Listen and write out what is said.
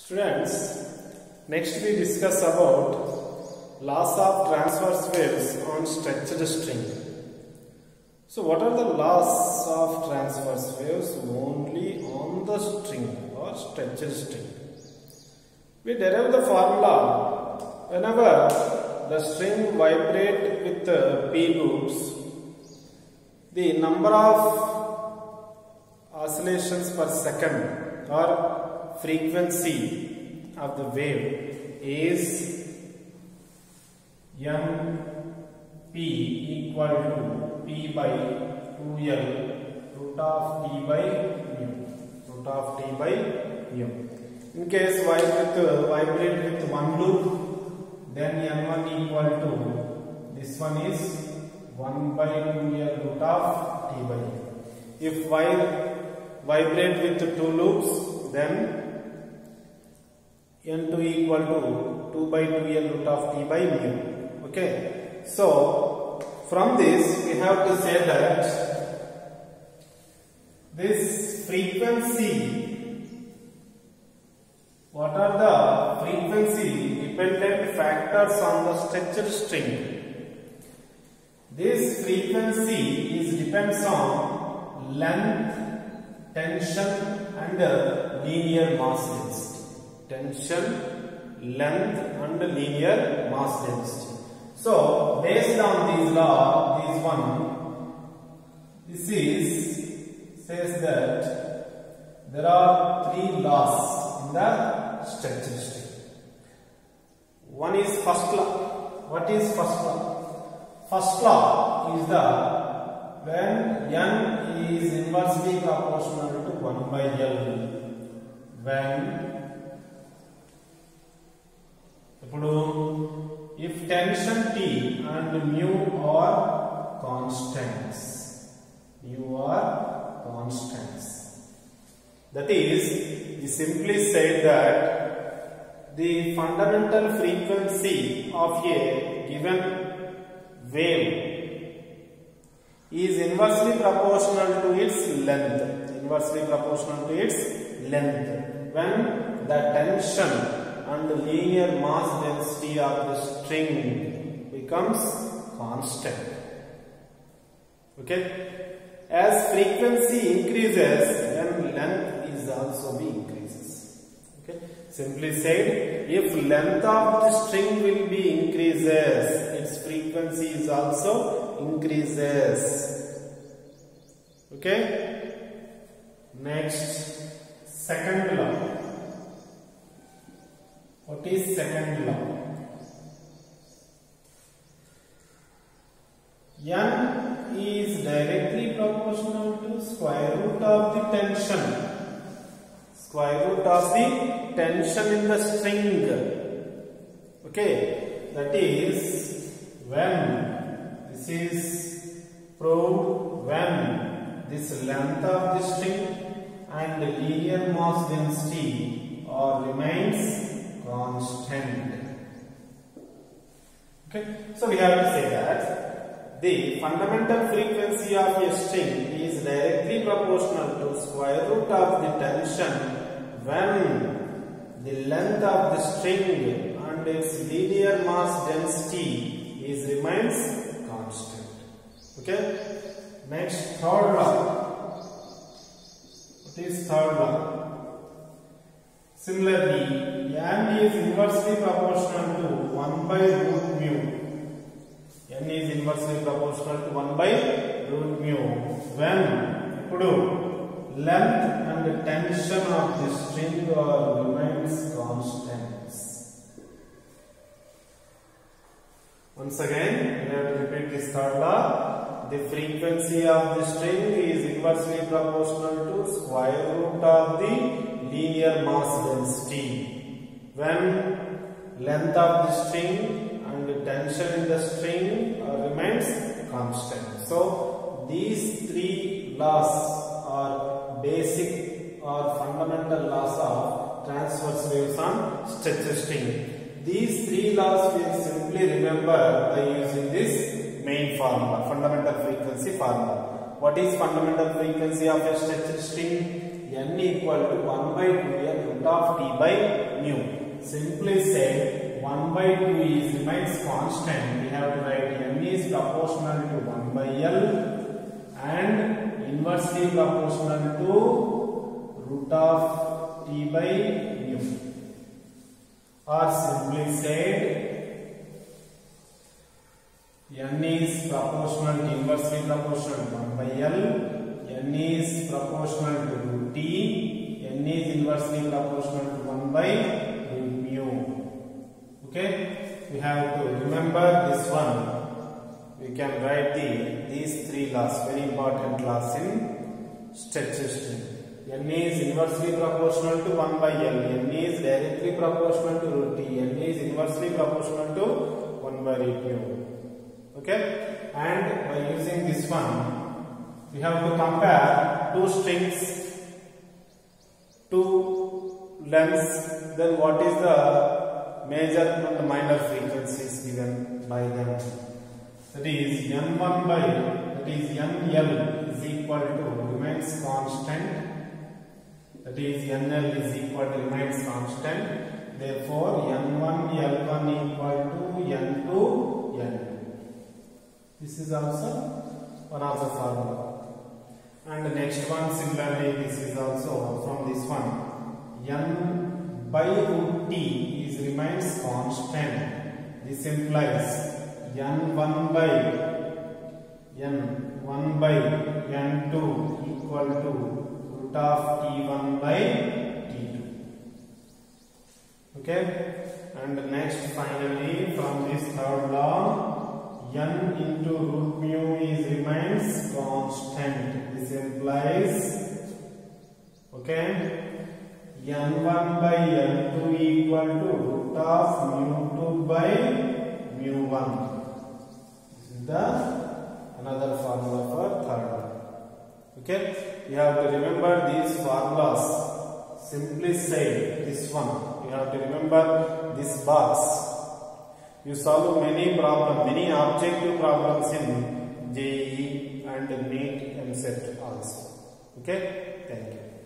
Students, next we discuss about laws of transverse waves on stretched string. So what are the laws of transverse waves only on the string or stretched string? We derive the formula whenever the string vibrate with P loops, the number of oscillations per second or frequency of the wave is Mp equal to P by 2L root of T by mu. In case vibrate with one loop, then N1 equal to this one is 1 by 2L root of T by mu. If vibrate with two loops, then N2 equal to 2 by 2L root of T by mu. Okay. So, from this we have to say that this frequency, what are the frequency dependent factors on the stretched string? This frequency depends on length, tension and linear mass density. Tension, length and linear mass density. So, based on these law, says that there are three laws in the stretched string. One is first law. What is first law? First law is when N is inversely proportional to 1 by L. When if tension T and mu are constants, that is, we simply said that the fundamental frequency of a given wave is inversely proportional to its length. When the tension and the linear mass density of the string becomes constant. Okay? As frequency increases, then length is also be increases. Okay? Simply said, if length of the string will be increases, its frequency is also increases. Okay? Next, second law. What is second law? N is directly proportional to square root of the tension. In the string. Okay, that is when this is proved when this length of the string and the linear mass density remains constant. Okay, so we have to say that the fundamental frequency of a string is directly proportional to square root of the tension when the length of the string and its linear mass density remains constant. Okay, next, third law. What is third law? Similarly, N is inversely proportional to 1 by root mu. N is inversely proportional to 1 by root mu when length and tension of the string remains constants. Once again, we have to repeat this third law. The frequency of the string is inversely proportional to square root of the linear mass density when length of the string and the tension in the string remains constant. So these three laws are basic or fundamental laws of transverse waves on stretched string. These three laws we will simply remember by using this main formula, fundamental frequency formula. What is fundamental frequency of a stretched string? n equal to 1 by 2n root of t by mu. Simply said, 1 by 2 is remains constant. We have to write n is proportional to 1 by L and inversely proportional to root of t by mu. Or simply said, n is proportional to inversely proportional to 1 by L, n is proportional to root t, n is inversely proportional to 1 by root mu. Okay, we have to remember this one. We can write these three laws, very important laws in statistics. n is inversely proportional to 1 by L, n is directly proportional to root t, n is inversely proportional to 1 by root mu. Okay, and by using this one, we have to compare two strings, two lengths, then what is the major and minor frequencies given by them. That is n1 by, that is nl is equal to remains constant, that is nl is equal to remains constant, therefore n1 l1 equal to n2 n2. This is also one of the formula. And the next one, similarly, this is also from this one. N by root t is remains constant. This implies n1 by n2 equal to root of t1 by t2. Okay, and next, finally, from this third law, n into root mu is remains constant. This implies, okay, n1 by n2 equal to root of mu2 by mu1. This is the another formula for third one. Okay, you have to remember these formulas. Simply say this one. You have to remember this box. You solve many problems, many objective problems in JEE and NEET MCET also. Okay, thank you.